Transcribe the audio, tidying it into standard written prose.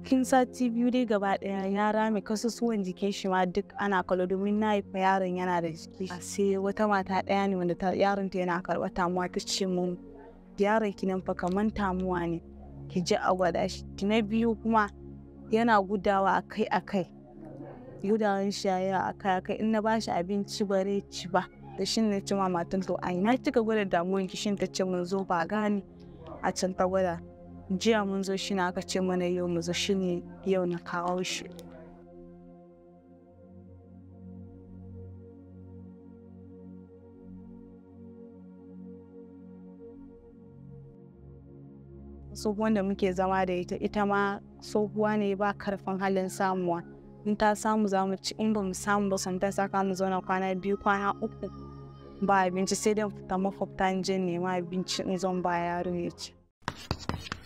cikin sati biyu dai gaba ɗaya ya rame kasusuwan jikin shi ma duk ana kallo domin na haifa yaron yana da jiki. Sai wata mata ɗaya ne wanda yaron ta yana karɓar tamuwa ta ce mun yaron ki nan fa kaman tamuwa ne ki je a gwada shi. Na biyu kuma yana gudawa akai-akai, gudawan shi yayi akai-akai, in na bashi abinci bare ci ba. Da shi ne ce ma matan to ai na kika gwada damuwan ki, shin ta ce mun zo Bagani a can ta gwada. Jiya mun zo shi na aka ce mana yau mu zo, shi ne yau na kawo shi. Tsohuwan da muke zama da ita ma tsohuwa ne ba karfin halin samuwa. In ta samu za mu ci, in ba mu samu ba san ta saka mu zauna kwana 2 kwana 3 ba abinci, sai dai fita makwabta in je nema abinci in zan ba yaro ya ci.